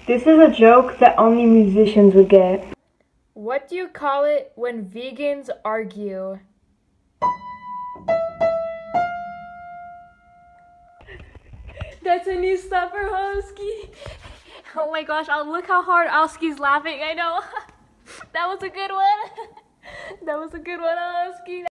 This is a joke that only musicians would get. What do you call it when vegans argue? That's a new stuff for Husky. Oh my gosh, look how hard Husky's laughing. I know. That was a good one. That was a good one, Husky.